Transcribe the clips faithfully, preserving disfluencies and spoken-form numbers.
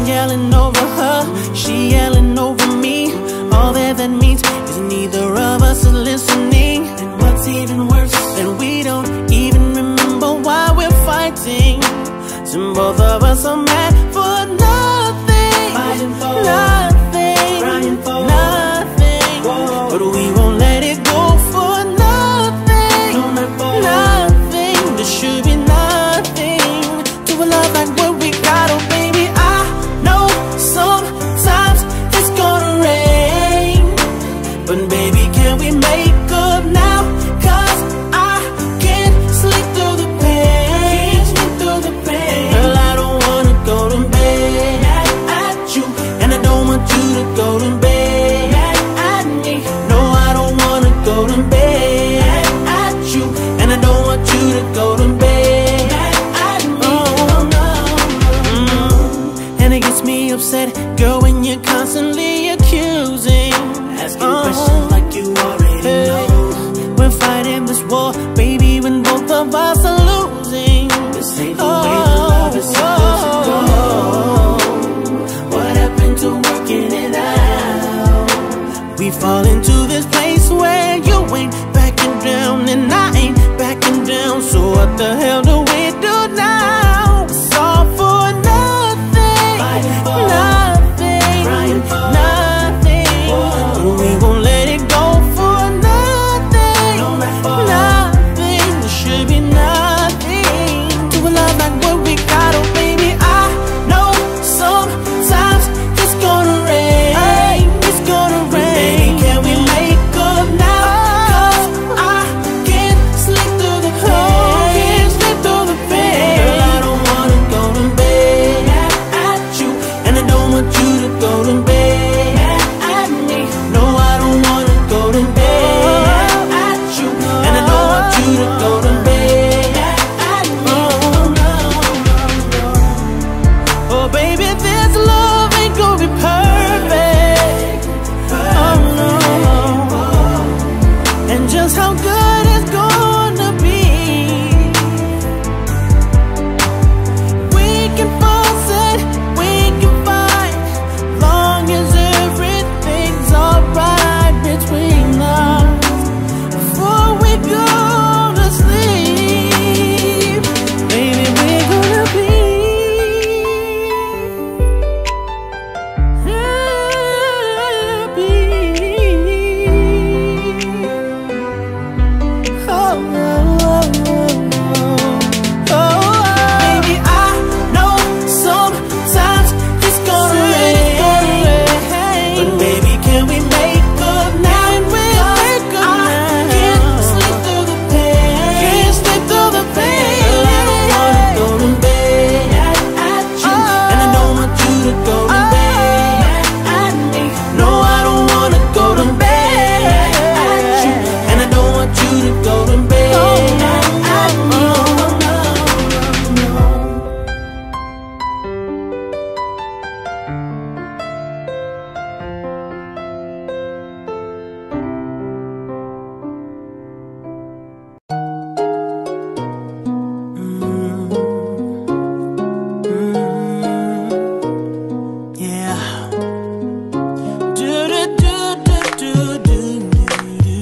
I'm yelling over her, she yelling over me. All that that means is neither of us is listening. And what's even worse, that we don't even remember why we're fighting. So both of us are mad for nothing, fighting for nothing, crying for nothing. Whoa. But we won't let it go for nothing, no, not for nothing. There should be nothing to a love like what we got. Oh baby, I know sometimes it's gonna rain, but baby, can we make up now? Cause I can't sleep through the pain, sleep through the pain. Girl, I don't wanna go to bed mad at you, and I don't want you to go to bed mad at me. No, I don't wanna go to bed mad at you, and I don't want you to go to bed mad at me. Oh, no. Mm. And it gets me upset, girl, when you're constantly accusing, asking oh. questions like you already hey. know. We're fighting this war, baby, when both of us are losing. This ain't the oh. way the love is supposed to go. What happened to working it out? We fall into this place where you ain't backing down and I ain't backing down. So what the hell do we do now? It's all for nothing, fighting for nothing, crying for nothing. Whoa. We won't let it go for nothing, no, for nothing. There should be nothing to a love like what we got. Oh baby, I know sometimes it's gonna rain, it's gonna rain. Baby, can we make up now? Cause I can't sleep through the pain, can't sleep through the pain. Girl, I don't wanna go to bed at you, and I don't want you to go to bed at me. No, I don't wanna go to bed at you, and I don't want you to go to bed at me. Oh, no, no, no. Oh baby, this love ain't gonna be perfect. Oh no. And just how good it's gonna be, we can force it, we can fight, long as everything's alright between us. Before we go to sleep, baby, we're gonna be happy. Oh, oh, oh, oh, oh. Baby, I know sometimes it's gonna rain, but baby, can we make up now? I can't sleep through the pain, can't sleep through the pain. Girl, I don't wanna go to bed at you, and I don't want you to go to bed at me. No, I don't wanna go to bed at you, and I don't want you to go to bed at me. Yeah. Do do do do do do do.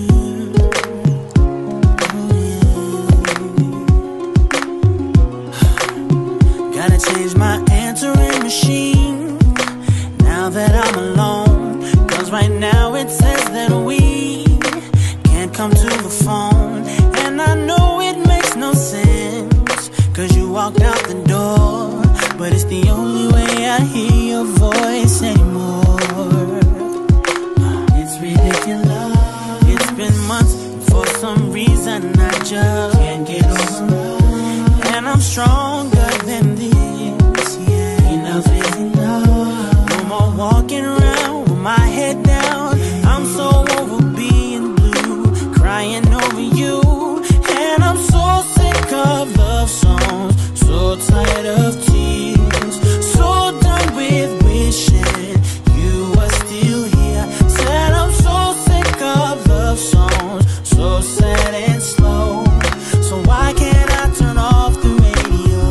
Gotta change my answering machine now that I'm alone. Cause right now it says that we can't come to the phone. And I know it makes no sense, cause you walked out the door, but it's the only way I hear your voice anymore. It's ridiculous. It's been months, for some reason I just can't get over. And I'm stronger than this, yeah. Enough is enough. No more walking around with my head down. I'm so over being blue, crying over you. And I'm so sick of love songs, so tired of tears, so done with wishing you were still here. Said I'm so sick of love songs, so sad and slow. So why can't I turn off the radio?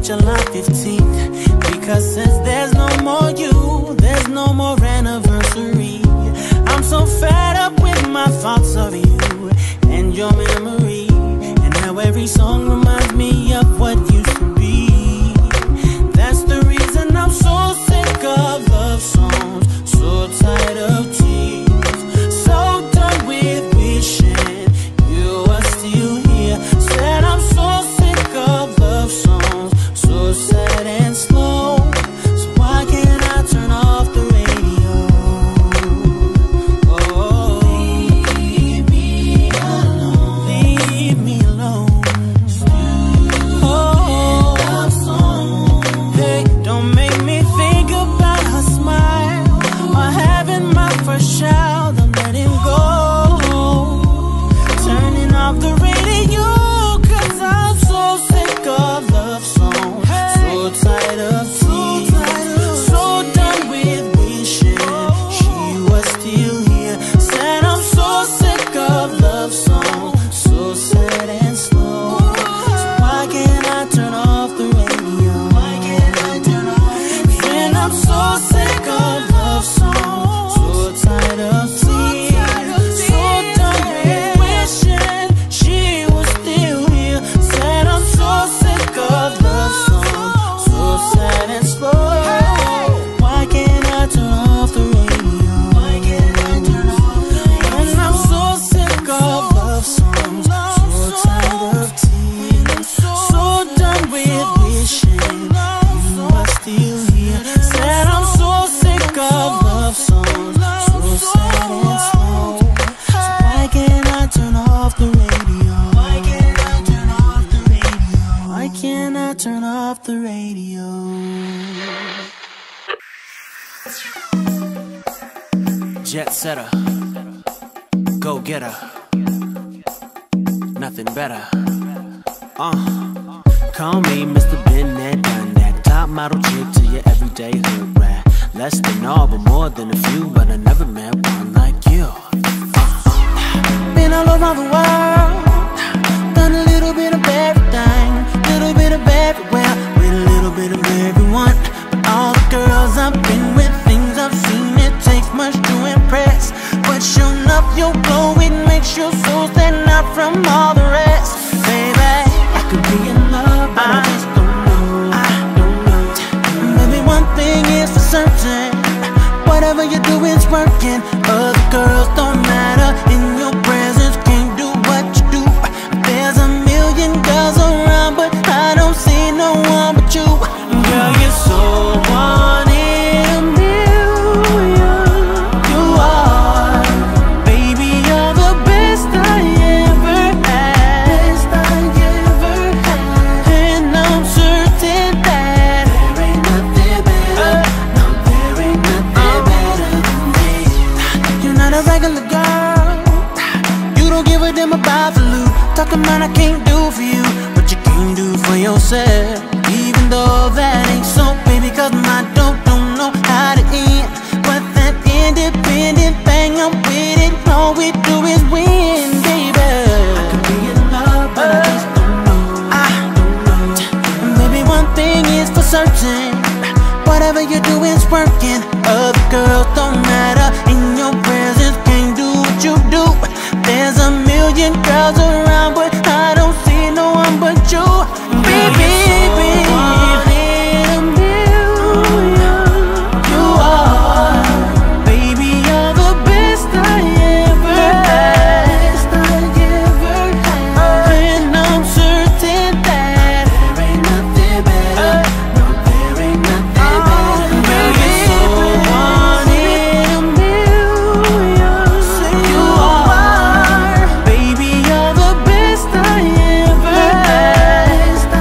July fifteenth. Because since there's no more you, there's no more anniversary. I'm so fed up with my thoughts of you and your memory, and how every song reminds me of what used to be. That's the reason I'm so sick of love songs, so tired of tears, so done with wishing you are still here. Said I'm so sick of love songs, so sad and slow. So why can't I turn off the radio? Oh, leave me alone, leave me alone. Oh, love song. Hey, don't make me think about her smile or having my first child. I'm letting go, turning off the radio, 'cause I'm so sick of love songs, so tired of tears, so done with wishing she was still here. Said I'm so sick of love songs, so sad and slow. So why can't I turn off the radio? Why can't I turn off the radio? When I'm so sick of love songs, so tired of tears, so done with wishing she was still here. Said I'm so sick of love songs, so sad and slow. Why can't I turn off the radio? Why can't I turn off the radio? And I'm so sick of love songs, so tired of tears, so done with wishing you are still here. Said I'm so sick of love songs, so sad and slow. So why can't I turn off the radio? Why can't I turn off the radio? Why can't I turn off the radio? Jet setter, go getter, nothing better. Uh, call me Mister Been There, Done That, top model chick to your everyday hood rat. Less than all, but more than a few, but I never met one like you. Been all over the world, done a little bit of everything, little bit of everywhere, with a little bit of everyone. But all the girls I've been with, things I've seen, it takes much to impress. But sure enough, your glow, it makes your soul stand out from all the rest. Baby, I could be in love, but I, I just don't know. I don't know. Maybe one thing is for certain, whatever you do is working. Other girls don't matter, in your presence can't do what you do. There's a million girls around, but I don't see no one but you. Girl, you're so one in a million. You are, baby, you're the best I ever had. Best I ever had. And I'm certain that there ain't nothing better. No, there ain't nothing better than me. You're not a regular girl, you don't give a damn about the loot. Talking about I can't do for you what you can't do for yourself. Even though that ain't so, baby, 'cause my dope don't know how to end. But that independent thing, I'm with it. All we do is win, baby. I could be in love, but I just don't know. I don't know. And baby, one thing is for certain, whatever you do is working. Other girls don't matter, in your presence can't do what you do. There's a million girls around, but I don't see no one but you. Baby, baby, you are, baby, you're the best I ever had. Best I ever had. And I'm certain that there ain't nothing better. No, there ain't nothing better. Baby, you're so one in a million. You are, baby, you're the best I ever had. Best I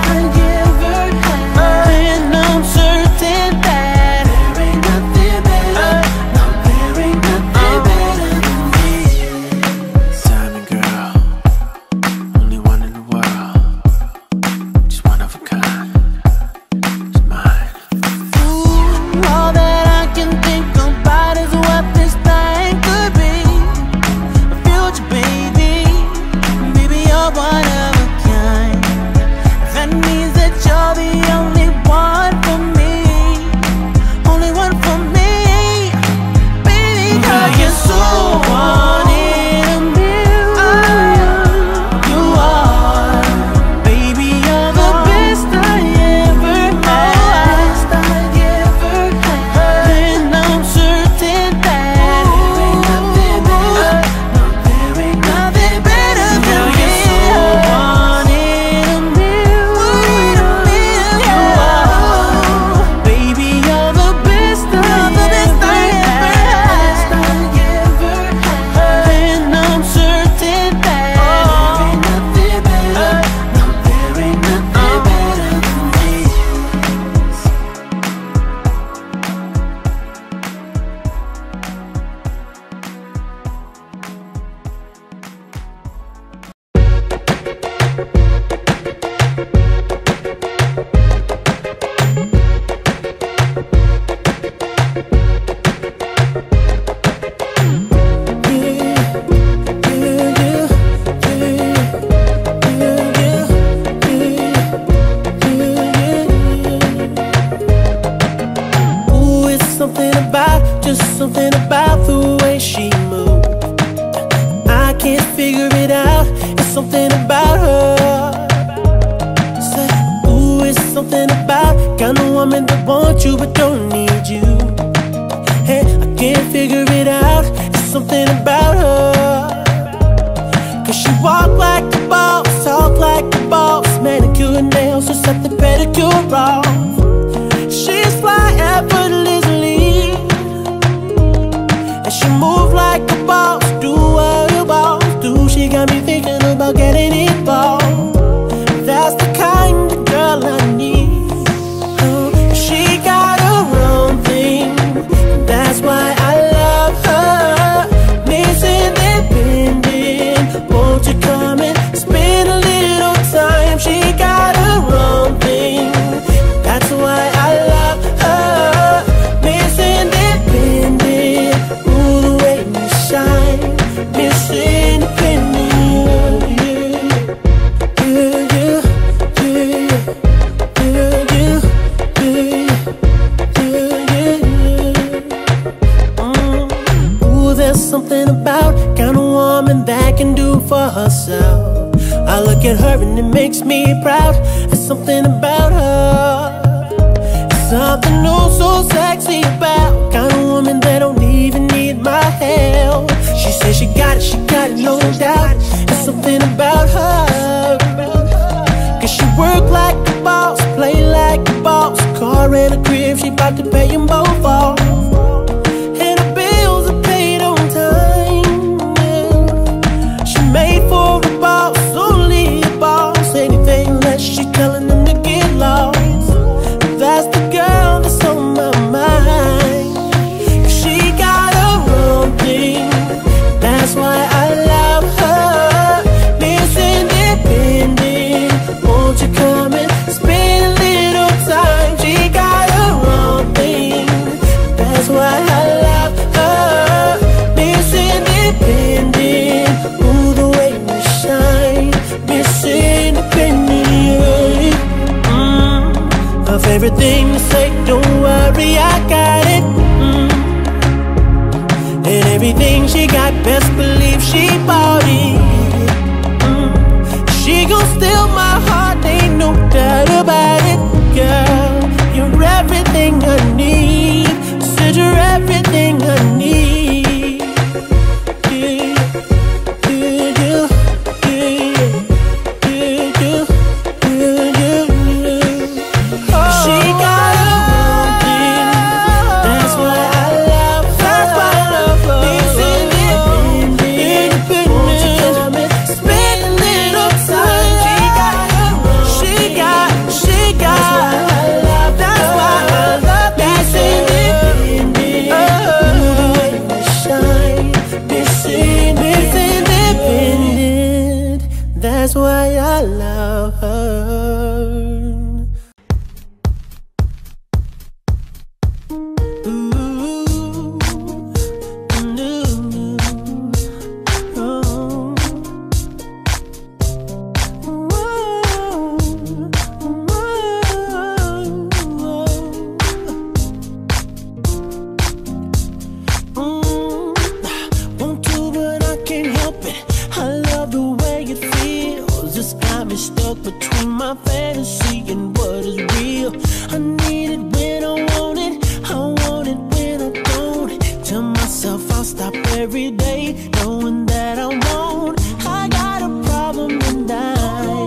woman that wants you but don't need you. Hey, I can't figure it out, there's something about her. Cause she walk like a boss, talk like a boss, manicure and nails, just set the pedicure off. She's fly effortlessly, and she move like a boss, do what your boss do. She got me thinking about getting involved. That's the kind of girl I need. Oh, she got her own thing, that's why I love her. Miss Independent, won't you come and spend a little time? She got her own thing, that's why I love her. Miss Independent, ooh, the way you shine. Miss Independent, yeah, yeah, yeah, yeah, yeah, yeah, yeah. Mm. Ooh, there's something about kind of woman that can do for herself. I look at her and it makes me proud. There's something about her, something oh so sexy about kind of woman that don't even need my help. She says she got it, she got it, no doubt. There's something about her, cause she work like a boss, play like a boss. Car and a crib, she bout to pay them both off. And her bills are paid on time, yeah. She made for a boss, only a boss. Anything less, she telling them to get lost. That's the girl that's on my mind. She got her own thing, that's why I love her. Miss Independent, won't you come and spend a little time? She got her own thing, that's why I love her. Miss Independent, ooh, the way you shine. Miss Independent, mm. Her favorite thing to say, don't worry, I got it. Mm. And everything she got, best believe she bought it. Mm. She gon' steal my heart, ain't no doubt about it. Girl, you're everything I need. Said you're everything I need. Yeah, yeah, yeah, yeah, yeah, yeah, yeah, yeah. Oh. She got her own thing, that's why I love her. That's why I love her. Miss Independent, won't you come and spend a little time? She got her own. She got, she got. That's why I love. That's why I love Miss Independent. Oh, the way you shine, Miss Independent. That's why I love her. Want to, but I can't help it. I love the way it feels. It's got me stuck between my fantasy and what is real. I need it when I want it, I want it when I don't. Tell myself I'll stop every day, knowing that I won't. I got a problem and I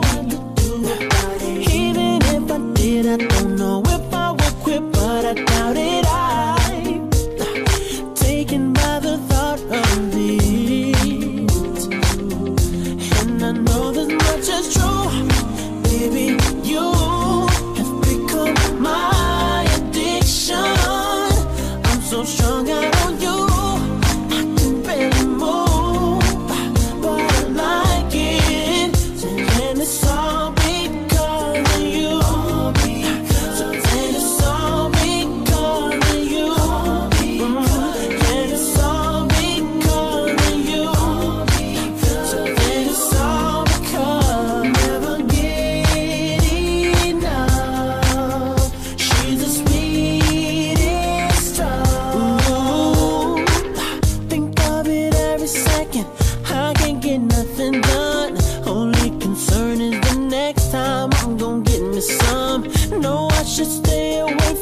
even if I did, I don't know if I would quit, but I doubt it. I'm taken by the thought of it, and I know this much is true. Baby, you have become my addiction. I'm so strung out on you, I can barely move, but I like it. And it's all because of you. So then it's all because of you. And it's all because of you. So then it's all because I'll never get enough. She's the sweetest stuff. Ooh, think of it every second. I can't get nothing done. Only concern is the next time I'm gonna get me some. No, I should stay away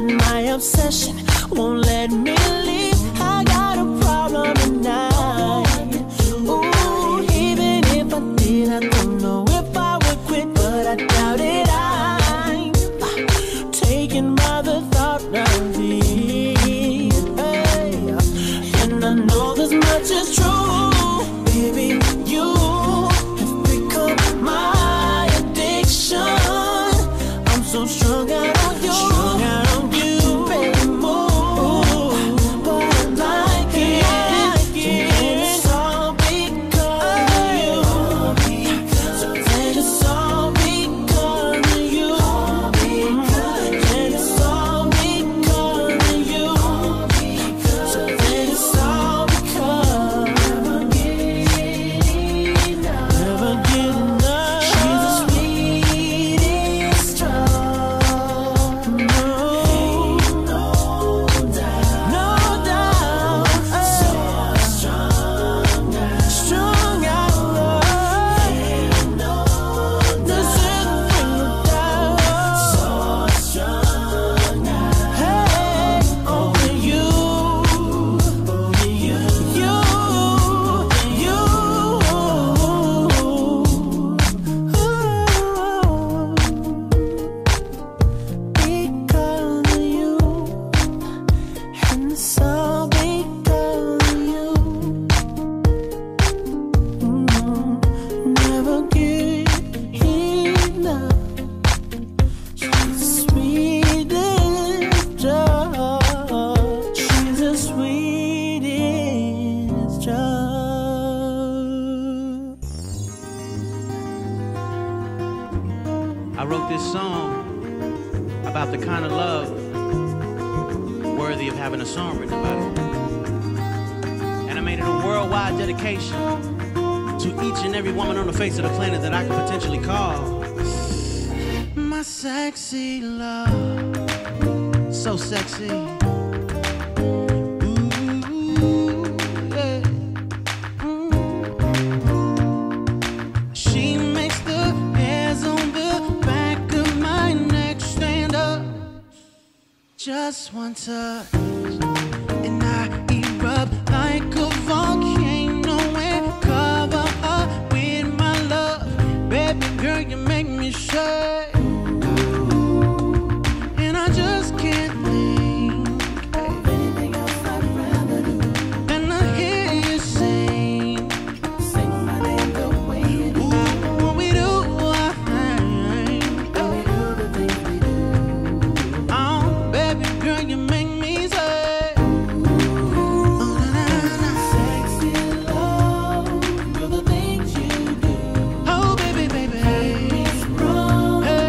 and my obsession won't let me leave. I got a problem tonight. Ooh, even if I did, I don't know if I would quit, but I doubt it. I'm taken by the thought of it, hey. And I know this much is true, baby. You have become my addiction. I'm so strung out on you, strung out on you, baby, move. But I like it, like it. And it's all because of you. So then it's all because of you. And it's all because of you. So then it's all because never get enough. Never get enough. She's the sweetest drug. No, no doubt, no doubt. So strong, strong out love. No, this isn't doubt. So strong. Hey, only you, only you, you, you. Because of you, and it's all because of you. Mm, never get enough. She's the sweetest drug. She's the sweetest drug. I wrote this song about the kind of love worthy of having a song written about it. And I made it a worldwide dedication to each and every woman on the face of the planet that I could potentially call my sexy love. So sexy. Ooh, yeah. Mm. She makes the hairs on the back of my neck stand up. Just one touch, and I erupt like a volcano and cover up with my love. Baby girl, you make me shake, and I just can't think of anything else I'd rather do than to hear you sing, sing my name the way you do. Ooh, when we do our thing, when we do the things we do. Oh, baby girl, you make me say, oh, na, na, na. Sexy love, do the things you do. Oh, baby, baby, make me strong. Hey.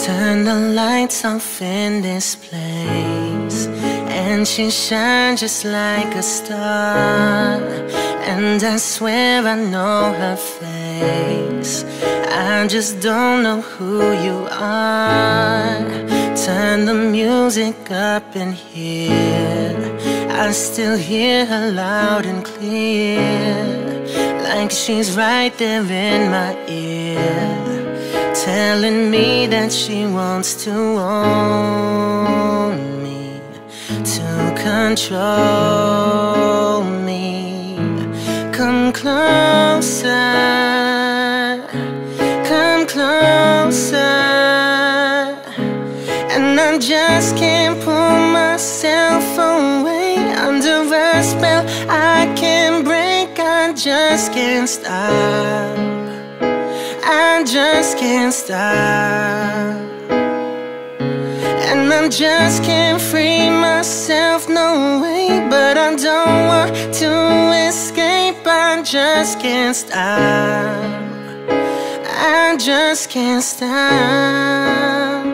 Turn the lights off in this place, and she shines just like a star. And I swear I know her face, I just don't know who you are. Turn the music up in here, I still hear her loud and clear, like she's right there in my ear, telling me that she wants to own me, to control me. Come closer, come closer, and I just can't pull myself away. Under a spell I can't break, I just can't stop, I just can't stop. And I just can't free myself, no way. But I don't want to escape, I just can't stop, I just can't stop.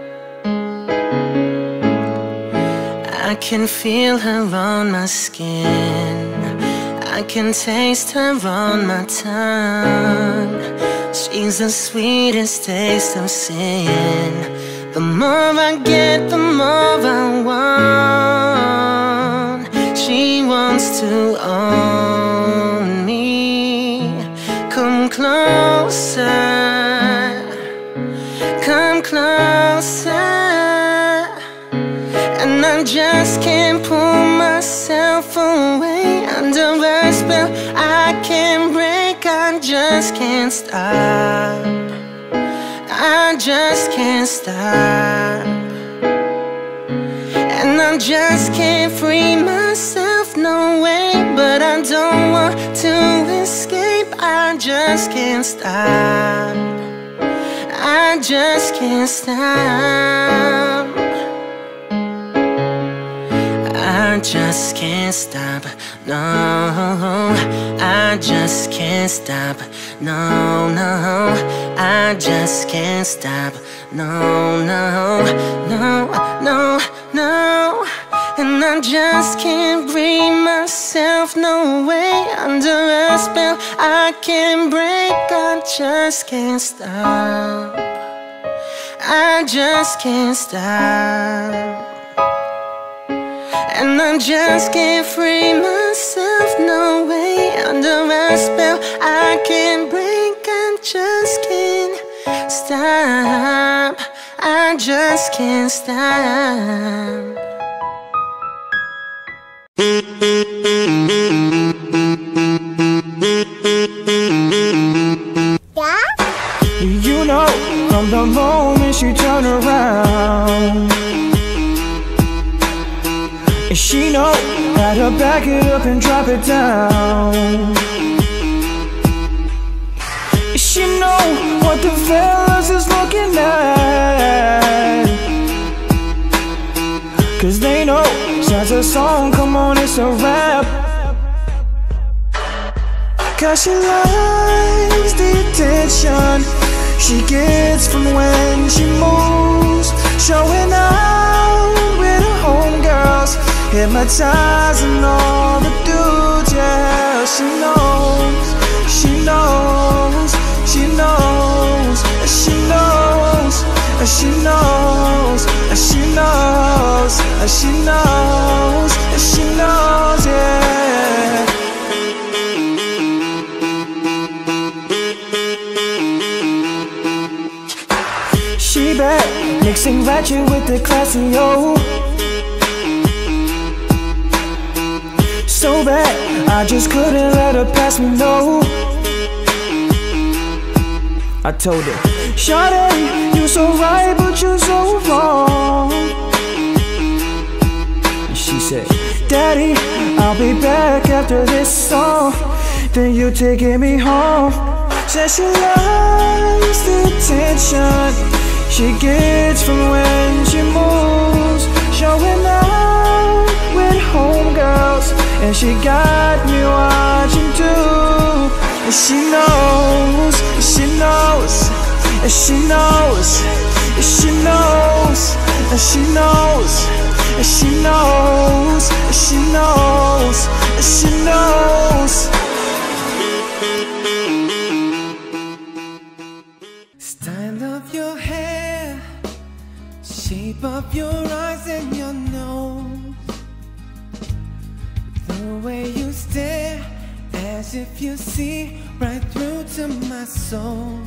I can feel her on my skin, I can taste her on my tongue. She's the sweetest taste of sin. The more I get, the more I want. She wants to own me. Come closer, come closer, and I just can't pull myself away. Under a spell I can't break, I just can't stop, I just can't stop. And I just can't free myself, no way. But I don't want to escape, I just can't stop, I just can't stop, I just can't stop, no, I just can't stop, no, no, I just can't stop, no, no, no, no, no. And I just can't bring myself, no way. Under a spell I can't break, I just can't stop, I just can't stop. And I just can't free myself, no way. Under a spell I can't break, I just can't stop, I just can't stop. You know, from the moment she turned around, she know how to back it up and drop it down. She know what the fellas is looking at, cause they know such a song, come on, it's a rap. Cause she likes the attention she gets from when she moves, showing out with her homegirls, hypnotizing all the dudes, yeah. She knows, she knows, she knows, she knows, she knows, she knows, she knows, she knows, yeah. She bad, mixing ratchet with the classy, yo. So bad, I just couldn't let her pass me, no. I told her, Shawty, you so right, but you so wrong. And she said, Daddy, I'll be back after this song, then you taking me home. Said she likes the attention she gets from when she moves, showing out with homegirls, and she got me watching too. And she knows, she knows, and she knows, and she knows, and she knows, and she knows, and she knows, and she knows. Style of your hair, shape of your eyes and your nose, the way you stare as if you see right through to my soul.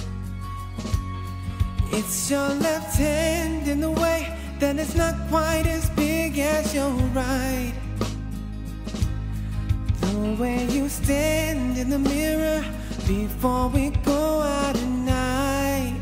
It's your left hand in the way that it's not quite as big as your right. The way you stand in the mirror before we go out at night.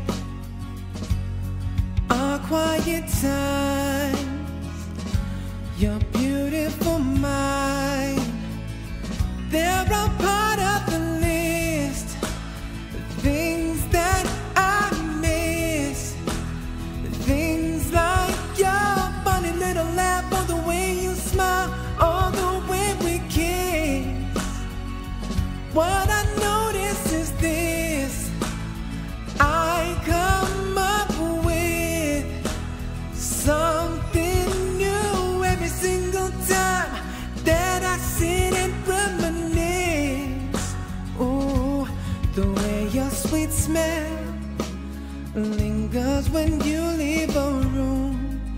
Our quiet times, your beautiful mind, they're a part of the list. The things that I miss, the things like your funny little laugh, or the way you smile, or the way we kiss. What I notice is this: I come up with something new every single time that I sit and reminisce. Ooh, the way your sweet smell lingers when you leave a room.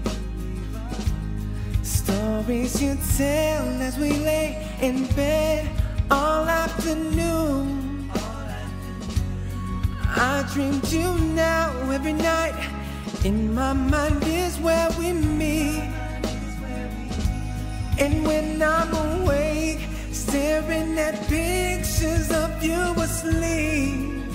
Stories you tell as we lay in bed all afternoon. I dreamed you now every night. In my mind is where we meet. And when I'm awake, staring at pictures of you asleep,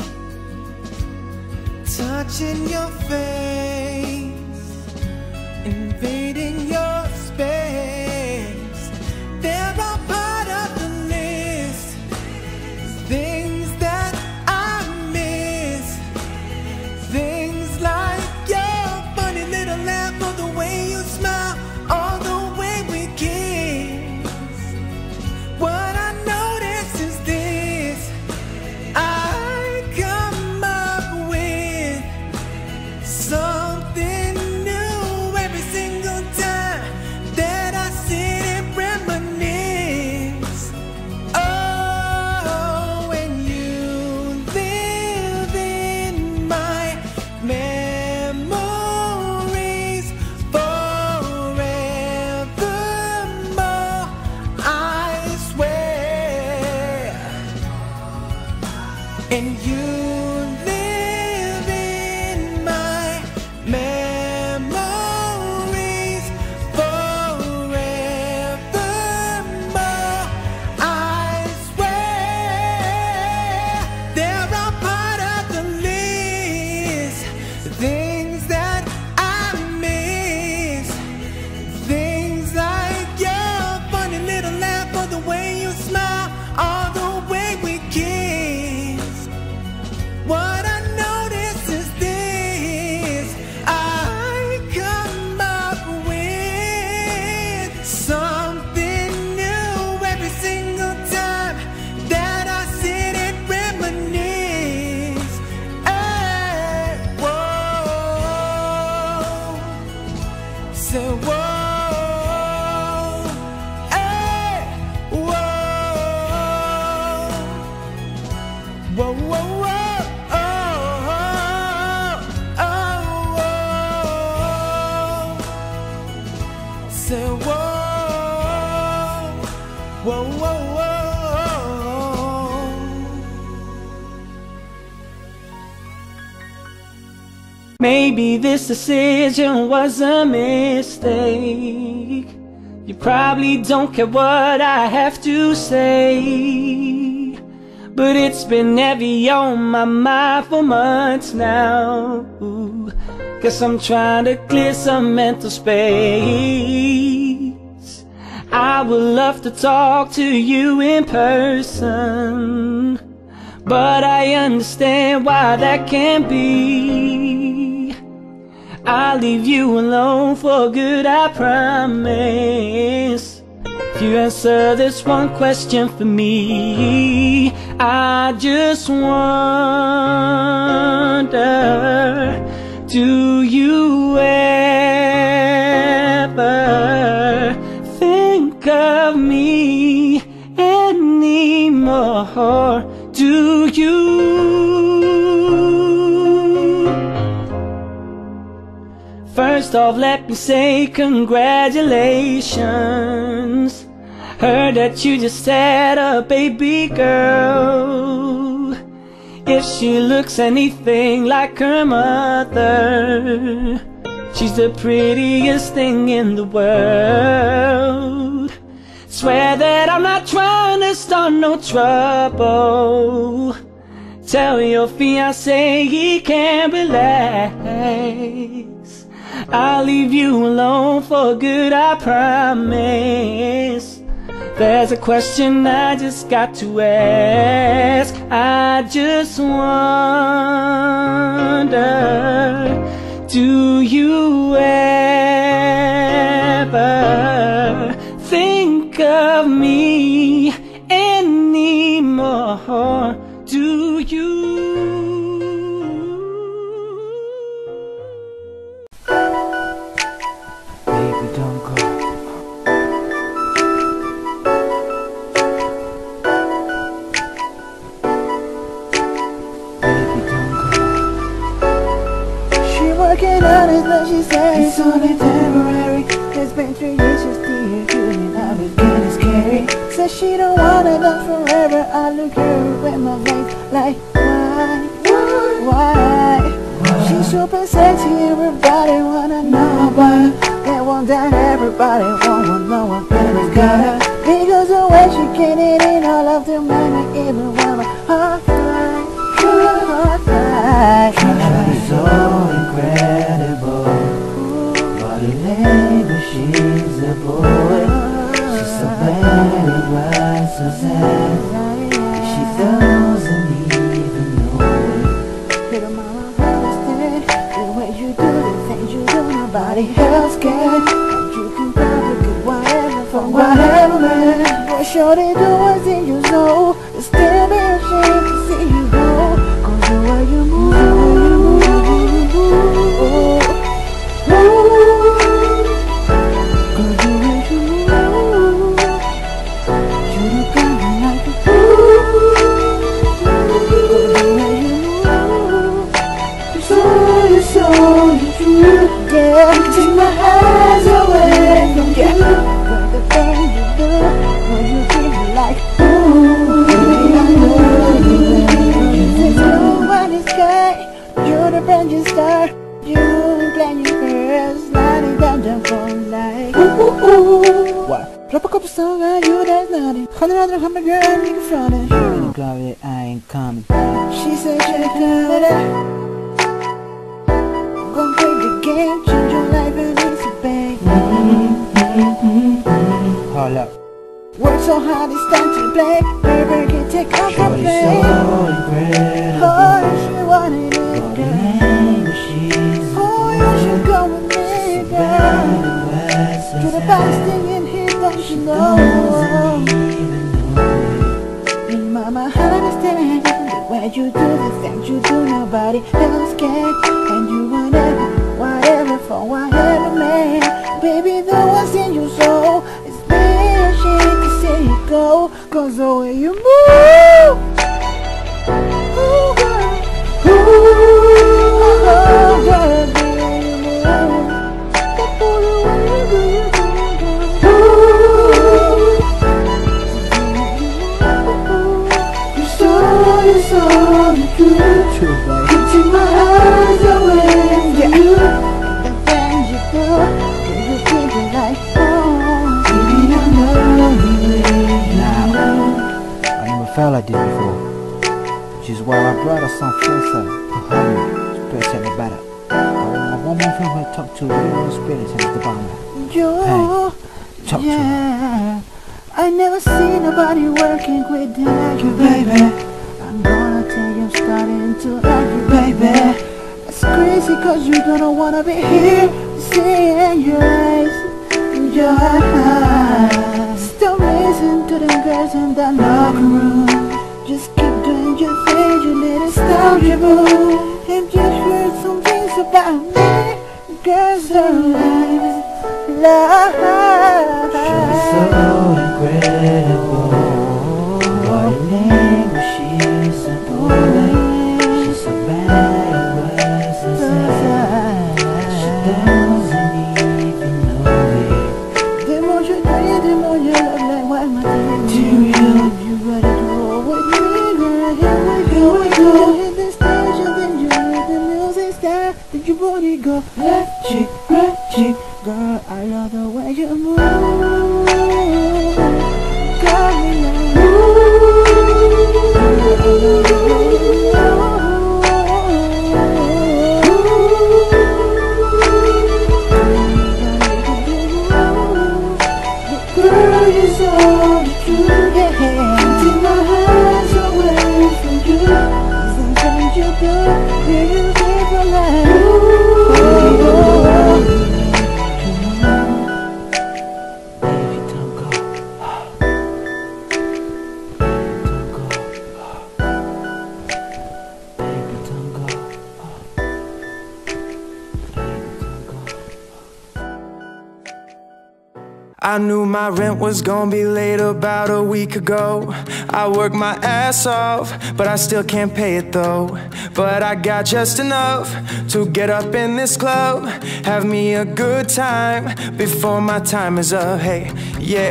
touching your face, invading your space. They're all part of the list. Things that I miss, things like your funny little laugh, or the way you smile, or the way we kiss. What I notice is this: I come up with something new every single time that I sit and reminisce. Oh, and you live in my memories forevermore, I swear. And you live in my memories forevermore, I swear. They're all part of the list. Things that I miss, things like your funny little laugh, or the way you smile, or the way we kiss. What I notice is this: I come up with something new every single time that I sit and reminisce. Hey, whoa, say whoa, hey, whoa, whoa, whoa, whoa. Say whoa, whoa, whoa, whoa. Maybe this decision was a mistake. You probably don't care what I have to say, but it's been heavy on my mind for months now. Ooh, guess I'm trying to clear some mental space. I would love to talk to you in person, but I understand why that can't be. I'll leave you alone for good, I promise. If you answer this one question for me, I just wonder, do you ever think of me anymore? Do you? First off, let me say congratulations. Heard that you just had a baby girl. If she looks anything like her mother, she's the prettiest thing in the world. Swear that I'm not trying to start no trouble. Tell your fiancé he can relax. I'll leave you alone for good, I promise. There's a question I just got to ask. I just wonder, do you ever think of me anymore? Do you? Baby, don't go. Working on it, but she said it's only temporary. It's been three years just here, feeling out it's getting scary. Says she don't wanna love forever. I look her with my face like, why, why, why? She's super sexy, everybody wanna know about her. That one that everybody wanna know what baby's got her. Because the way she get it in all of the money, even when my heart flies, heart flies. She's so incredible. What a lady, she's a boy. She's so very bright, so sad. She doesn't even know it. Little mama understand the way you do the things you do, nobody else can. And you can probably get whatever from whatever man. What sure they do is in your soul. It's still be ashamed to see you go. Cause the way you move, the way you move, oh, oh. Cause the way you move, you look at me like a fool. Cause the way you move, you're so, you're so, you're true. Yeah, take my eyes away from you. But the things you do, when you feel like, ooh, baby, I know you. There's nobody's sky. You're the brand new star. You and Glenn, you girls sliding down the phone like ooh, ooh, ooh. What? Drop a couple songs on you, that's nothing. Hundred other hundred girl, and you can front it. You got it, I ain't coming. She said, check it out. Gonna play the game, change your life and easy, babe. Hold up. Work so hard, it's time to play. Baby, can take off the Shorty play. so incredible. Oh, she wanted it, What a girl. lady, she's a Oh, you should boy. go with me, girl. To the best thing in here, don't you know? And mama, understand the way you do the things you do, nobody else can. And you want it, whatever for whatever man. Baby, the what's in your soul is bad shit to see it go. Cause the way you move, ooh girl, ooh, oh girl, the way you move, oh, the way you do, you do, you do. You're so, you're so good. True, baby. You take my eyes away from you. The things you do, girl, you keep it like, oh, baby, I know you will. I never felt like this before. Which is why I brought us some friends up to help me to tell me better. I want one more friend who I talk to real spirits and the bottom. You, Talk to yeah. I never see nobody working with them like you, baby. I'm gonna tell you I'm starting to like you, baby. It's crazy cause you don't wanna be here. See in your eyes, in your eyes. Still listen to them girls in that locker room. Just keep just said you let it stop you, boo. And just heard some things about me. Girls are right, love. She's so incredible. What a language she's so bold. She's so bad at words and sounds. She doesn't even know it. The more you do, the more you love like what am I doing? Do you? You ready to roll with me, girl? Here we go, we go. Hit the stage and then you let the music start. Then your body go left cheek, right cheek. Girl, I love the way you move. Got me now. Girl, you're so true, yeah. Take my hands away from you. Sometimes you do, yeah, you take my life. Baby, don't go. Don't go. Baby, don't go. Baby, don't go. I knew my rent was gonna be late about a week ago. I worked my ass off, but I still can't pay it though. But I got just enough to get up in this club, have me a good time before my time is up. Hey, yeah.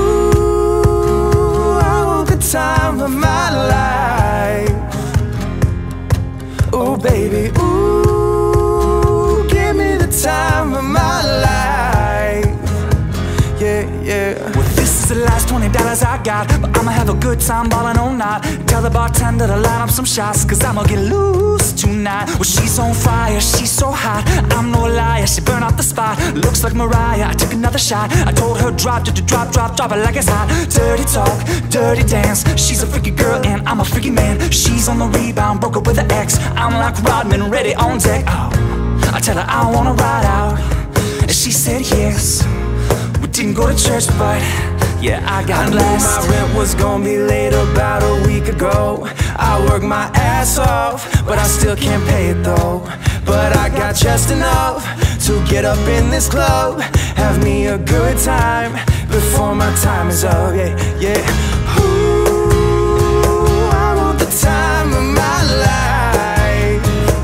Ooh, I want the time of my life. Ooh, baby, ooh, give me the time of my life. Yeah, yeah. Well, this is the last twenty dollars I got, but I'ma have a good time ballin' all night. Tell the bartender to line up some shots, cause I'ma get loose tonight. Well, she's on fire, she's so hot, I'm no liar, she burned off the spot. Looks like Mariah, I took another shot. I told her drop, drop, drop, drop, drop it like it's hot. Dirty talk, dirty dance, she's a freaky girl and I'm a freaky man. She's on the rebound, broke up with her ex, I'm like Rodman, ready on deck. Oh, I tell her I wanna ride out, and she said yes. We didn't go to church, but yeah, I got blessed. I knew my rent was gonna be late about a week ago. I worked my ass off, but I still can't pay it though. But I got just enough to get up in this club, have me a good time before my time is up. Yeah, yeah. Ooh, I want the time of my life.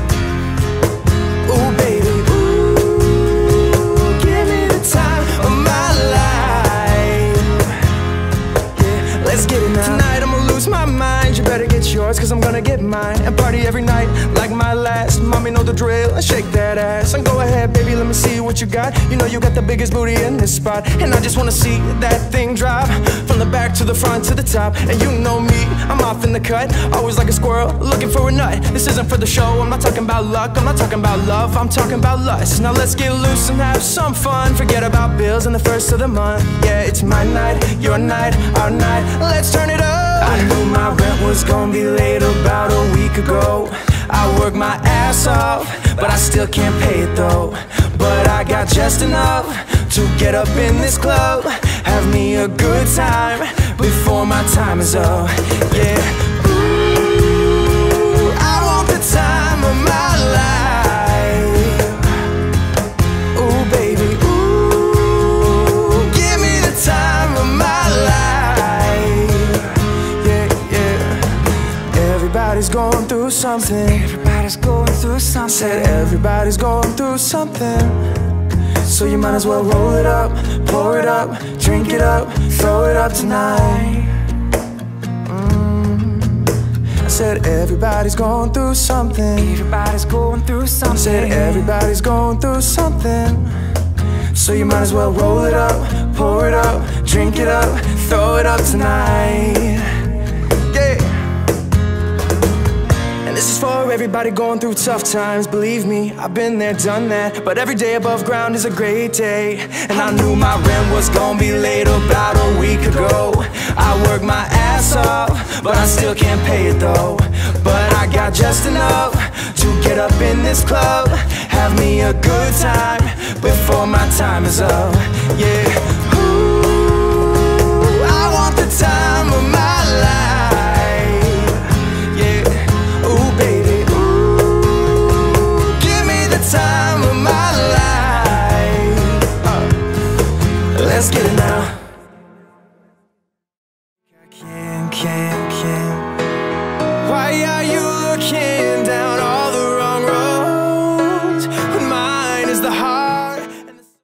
Ooh, baby, ooh, give me the time of my life. Yeah, let's get it now. Tonight I'ma lose my mind. You better get yours, cause I'm gonna get mine. And party every night like my last. Mommy know the drill, and shake that ass. And go ahead, baby, let me see what you got. You know you got the biggest booty in this spot, and I just wanna see that thing drop from the back to the front to the top. And you know me, I'm off in the cut, always like a squirrel looking for a nut. This isn't for the show, I'm not talking about luck, I'm not talking about love, I'm talking about lust. Now let's get loose and have some fun. Forget about bills in the first of the month. Yeah, it's my night, your night, our night. Let's turn it up. I knew my rent was gonna be late about a week ago. I worked my ass off, but I still can't pay it though. But I got just enough to get up in this club, have me a good time before my time is up. Yeah. Ooh, I want the time of my life. Ooh, baby, ooh, give me the time of my life. Yeah, yeah. Everybody's going through something. Everybody's going through something. Said everybody's going through something. So you might as well roll it up, pour it up, drink it up, throw it up tonight. mm. I said everybody's going through something. Everybody's going through something. Said everybody's going through something. So you might as well roll it up, pour it up, drink it up, throw it up tonight. Yeah. This is for everybody going through tough times. Believe me, I've been there, done that. But every day above ground is a great day. And I knew my rent was gonna be late about a week ago. I worked my ass off, but I still can't pay it though. But I got just enough to get up in this club, have me a good time before my time is up. Yeah. Ooh, I want the time of my life. Yeah. time of my life. uh, Let's get it now. I can't, can't, can't. Why are you looking down all the wrong roads when mine is the heart and the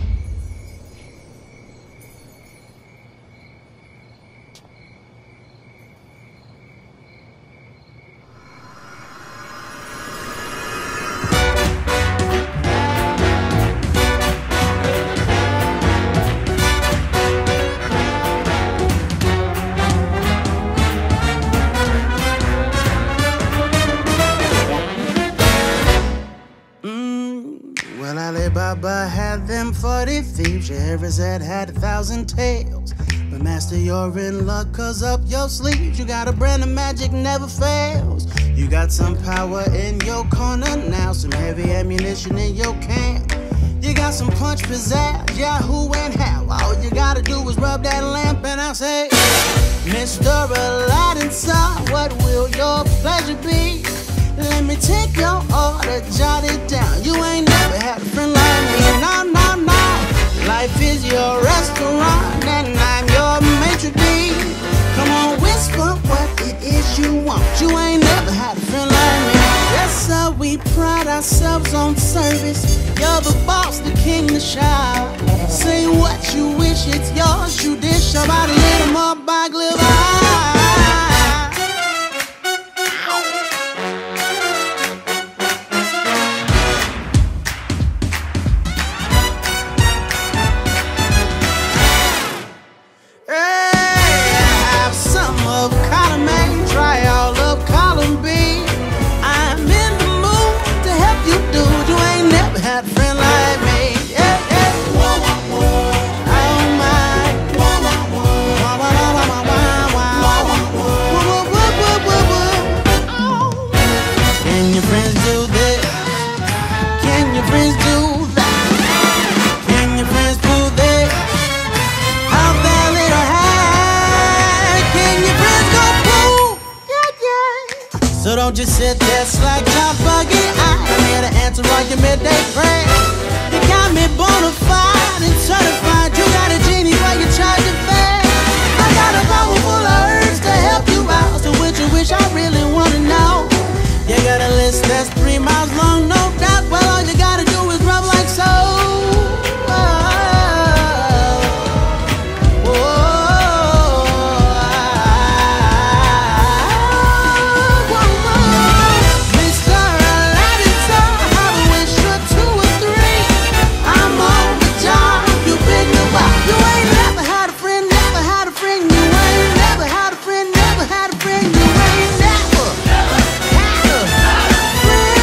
Well, Ali Baba had them forty thieves. Scheherazade had a thousand tales. But master, you're in luck, cause up your sleeves you got a brand of magic never fails. You got some power in your corner now, some heavy ammunition in your camp. You got some punch, pizzazz, Yahoo and how. All you gotta do is rub that lamp and I'll say, Mister Aladdin, sir, what will your pleasure be? Let me take your order, jot it down. You ain't never had a friend like me, no, no, no. Life is your restaurant and I'm your maitre d'. Come on, whisper what it is you want. You ain't never had a friend like me. Yes, sir, we pride ourselves on service. You're the boss, the king, the shout. Say what you wish, it's yours. You dish about a little more by glitter. So don't just sit there slack job buggy. I'm here to answer all your midday prayers. You got me bona fide and certified. You got a genie while you charge your fare. I got a bottle full of herbs to help you out. So which you wish I really wanna know? You got a list that's three miles long, no doubt. Well, all you gotta do is rub like so. Friend, never had a friend, you ain't never had a friend.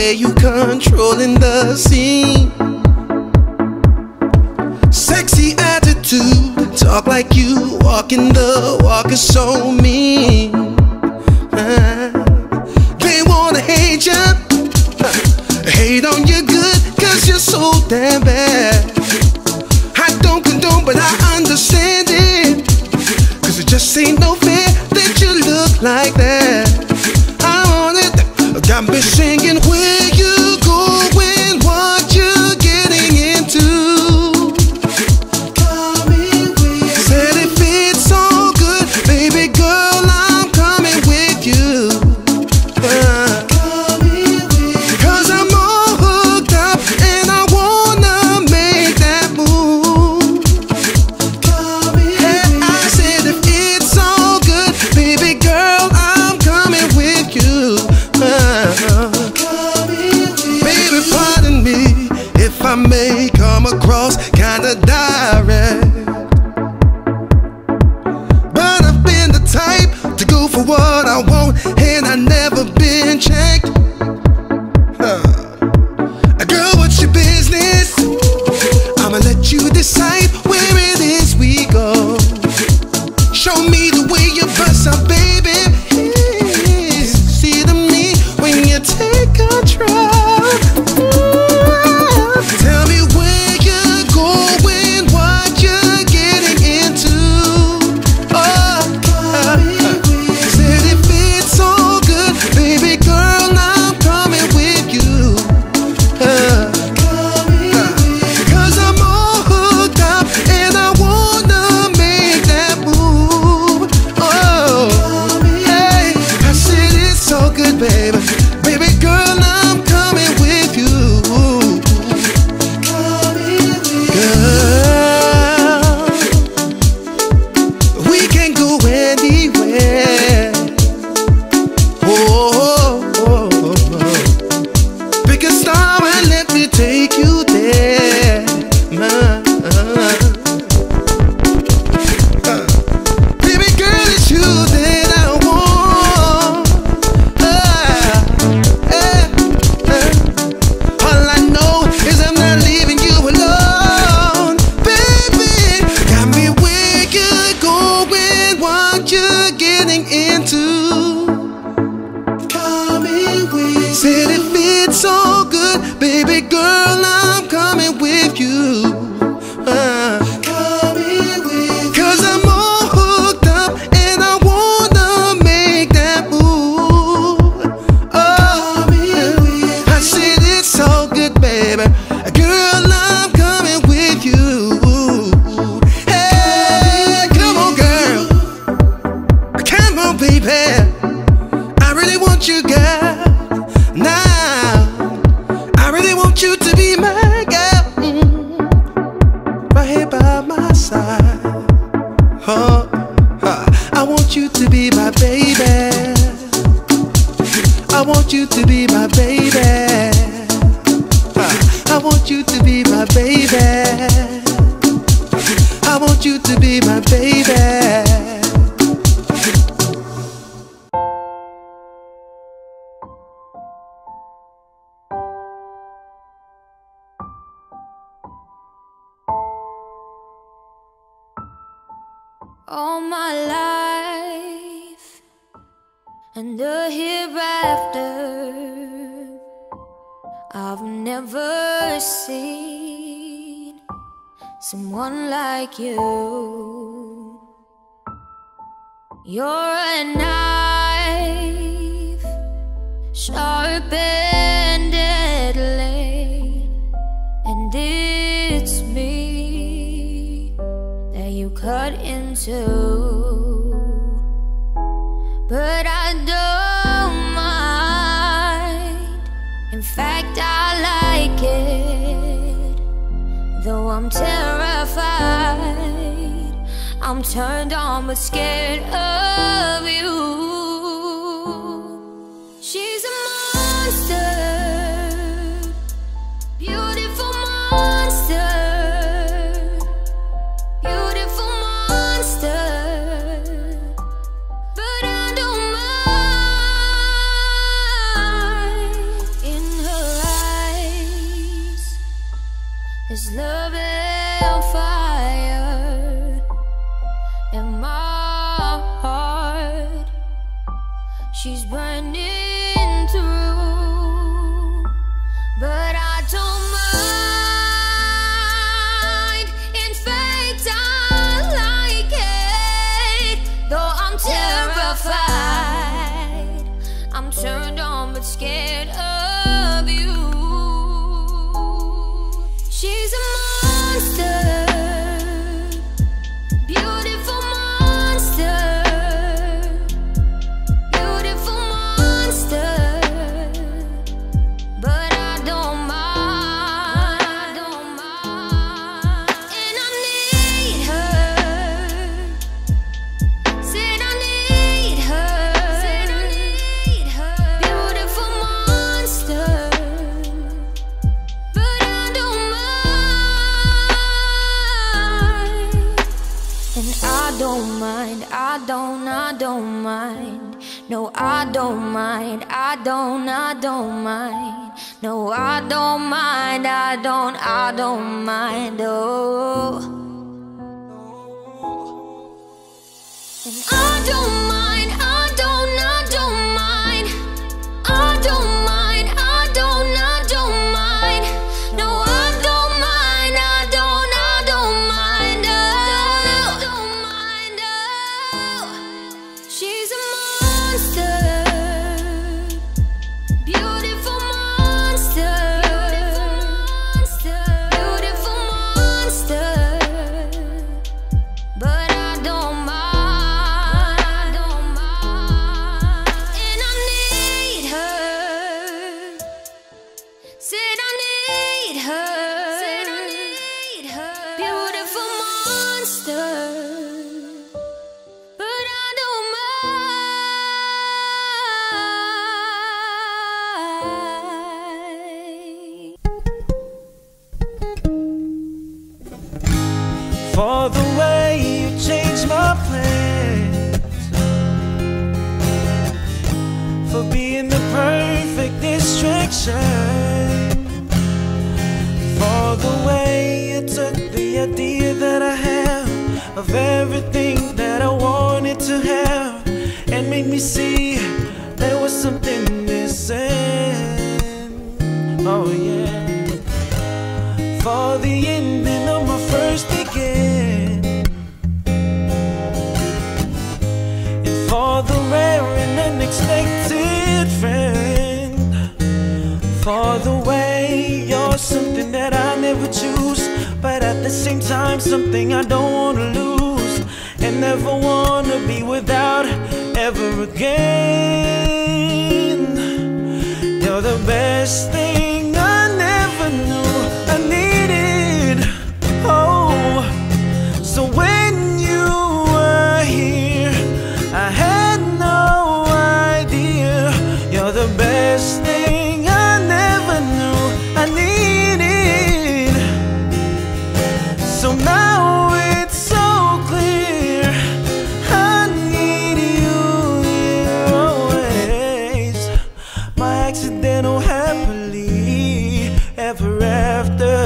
way you controlling the scene. Sexy attitude, talk like you walking the walk is so mean. uh, They wanna hate ya, hate on you good, cause you're so damn bad. I don't condone, but I understand it, cause it just ain't no fair that you look like that. I want it, got me singing, where you going, what you getting into. Said if it's all good, baby girl, I'm coming with you. uh, Cause I'm all hooked up and I wanna make that move. Hey, I said if it's all good, baby girl, I'm coming with you. uh, Baby, pardon me if I may come across kinda direct, but I've been the type to go for what I want, and I never been checked. Huh. Girl, what's your business? I'ma let you decide where it is we go. Show me the way you bust up, baby. See to me when you take control. Tell me where you're going, what you're getting into. Oh, said if it's all good, baby girl, I'm coming with you. uh, Cause I'm all hooked up and I wanna make that move. Oh, hey, I said it's all good, baby. Baby girl, I'm coming with you. Girl, we can go anywhere. Oh, oh, oh, oh. Pick a star and let me take you there. Uh, uh. Baby girl, it's you that I want. Uh, uh, uh. All I know is I'm not leaving you alone. Baby, got me where you're going, what you're getting into. Said if it's all good, baby girl, I'm coming with you. uh, Cause I'm all hooked up and I wanna make that move. Oh, I said it's all good, baby. Girl, I'm coming with you. Hey, come on, girl. Come on, baby. I really want you, girl. Now, I really want you to be my girl. mm, Right here by my side. Oh, uh, I want you to be my baby. I want you to be my baby. Uh, I want you to be my baby. I want you to be my baby. All my life and the hereafter, I've never seen someone like you. You're a knife, sharp and deadly, and it's me that you cut into. But I don't mind, in fact I like it. Though I'm terrified, I'm turned on but scared of you. She's a monster, beautiful monster, beautiful monster. But I don't mind in her His love and fire in my heart. She's burning through, but I don't mind. In fact, I like it, though I'm terrified. I'm turned on but scared of you. She's a monster, beautiful monster, beautiful monster. But I don't mind, I don't mind. And I need her. Said I need her, said I need her. Beautiful monster. But I don't mind. And I don't mind, I don't, I don't mind. No, I don't mind, I don't, I don't mind. No, I don't mind, I don't, I don't mind. Oh, and I don't mind, I don't, I don't mind. I don't mind, I don't, I don't mind. No, I don't mind, I don't, I don't mind. Oh, don't mind. Oh, she's a monster, beautiful monster, beautiful monster. But I don't mind, I don't mind. And I need her. Said I need her, said I need her. Beautiful monster. But I don't mind. For the way you changed my plans, for being the perfect distraction, for the way you took the idea that I have of everything that I wanted to have and made me see there was something missing. Oh yeah. For the ending of my first begin, and for the rare and unexpected friend, for the way you're something that I never choose, but at the same time something I don't wanna lose and never wanna be without ever again. You're the best thing I never knew I needed. Oh, so when you were here, I had no idea. You're the best thing I never knew I needed. So now it's so clear, I need you here always. My accidental happily ever after.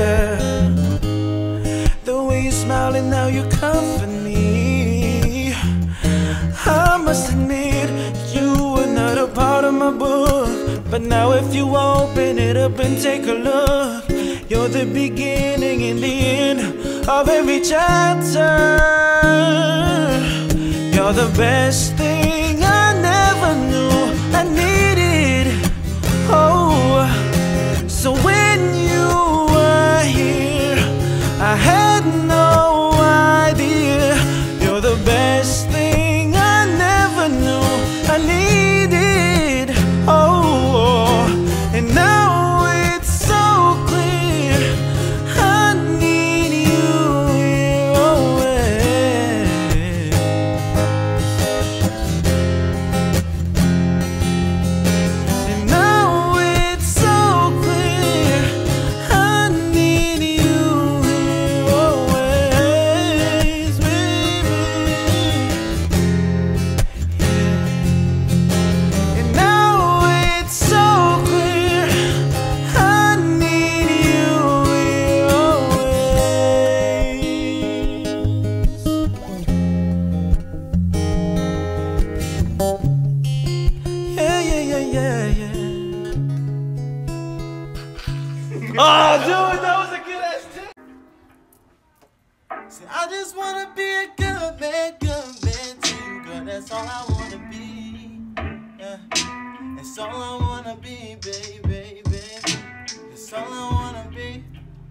The way you smile and now you comfort me. I must admit you were not a part of my book, but now if you open it up and take a look, you're the beginning and the end of every chapter. You're the best thing I never knew I needed. Oh, so when you were here, I had no idea. You're the best thing I never knew I needed. Oh, and now it's so clear, I need you here always. And now it's so clear, Oh, dude, that was a good ass tip. See, I just wanna be a good man, good man to you, girl. That's all I wanna be. Yeah. That's all I wanna be, baby, baby. That's all I wanna be.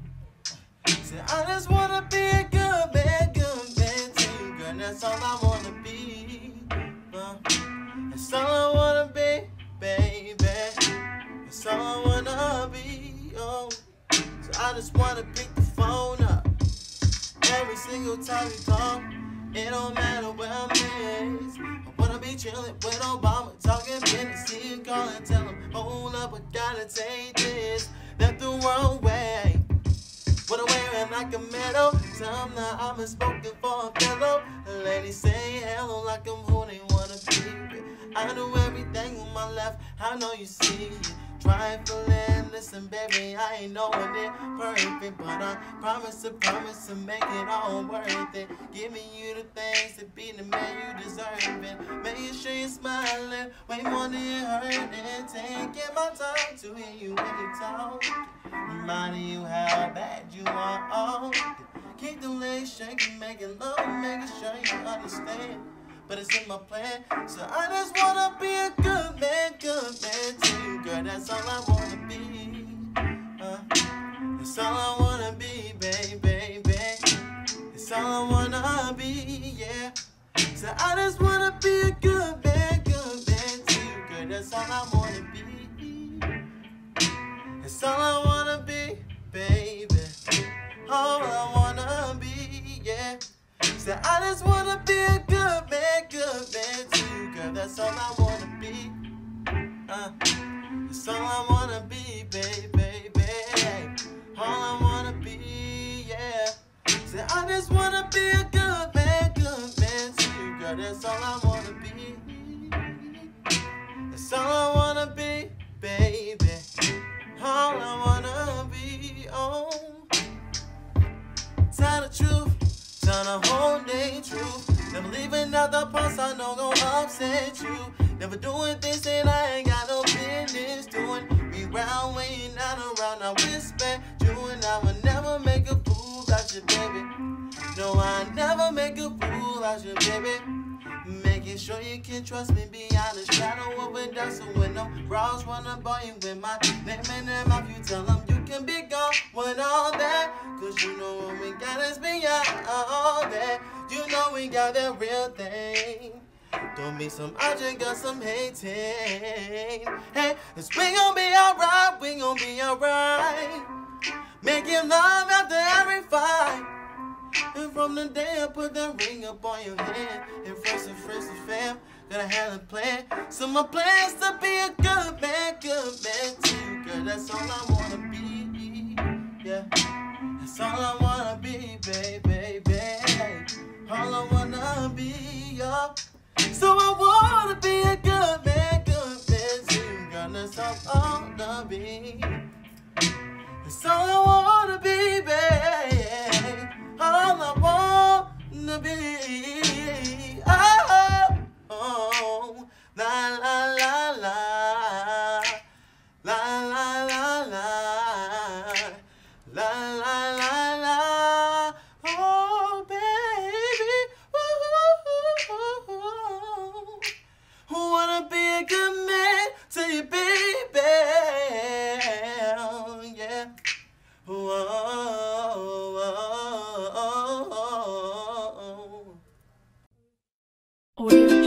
See, I just wanna be a good man, good man to you, girl. That's all I wanna be. Uh, that's all I wanna be, baby. That's all I wanna be. Oh, so I just wanna pick the phone up every single time you call. It don't matter where I'm at. I wanna be chillin' with Obama, talking business. See him call and tell him, hold up, I gotta take this. Left the wrong way. What I'm wearing like a medal. Tell him that I'm smoking for a fellow. Ladies say hello like I'm who they wanna be. I do everything on my left, I know you see. Trifling, listen baby, I ain't knowing it perfect, but I promise to promise to make it all worth it. Giving you the things to be the man you deserve it. Making sure you're smiling, way more than you hurting. Taking my time to hear you when you talk. Reminding you how bad you are. Oh, keep the legs shaking, making love, making sure you understand. But it's in my plan, so I just wanna be a good man, good man to you, girl. That's all I wanna be. Uh, that's all I wanna be, baby, baby. That's all I wanna be, yeah. So I just wanna be a good man, good man to you, girl. That's all I wanna be. That's all I wanna be, baby. All I wanna be, yeah. So I just wanna be a good man, good man to you, girl. That's all I wanna be. Uh, that's all I wanna be, baby, baby. All I wanna be, yeah. So I just wanna be a good man, good man to you, girl. That's all I wanna be. That's all I wanna be, baby. All I wanna be, oh. Tell the truth. Tell the whole day truth. Never leaving out the parts I know gon' upset you. Never doing things that I ain't got no business doing. Me round when you're not around. I respect you and I will never make a fool out you, baby. No, I never make a fool out you, baby. Making sure you can trust me beyond the shadow of a doubt. So when no bras wanna boy you with my name in their mouth, you tell them you can be gone with all that. Cause you know what we got is beyond all that. You know we got that real thing. Don't be some object or some hating. Hey, cause we gon' be alright, we gon' be alright. Making love after every fight. And from the day I put that ring up on your hand, and first and first and fam, gotta have a plan. So my plan's to be a good man, good man too, girl. That's all I wanna be, yeah. That's all I wanna be, baby, baby. All I wanna be, yeah. So I wanna be a good man, good man too, girl. That's all I wanna be. That's all I wanna be, baby. All I wanna be, oh, oh, la la la la, la la la la, la la la la, oh baby, ooh, ooh, ooh, ooh. Wanna be a good man to you, baby, yeah. Whoa, whoa, whoa, whoa. Audio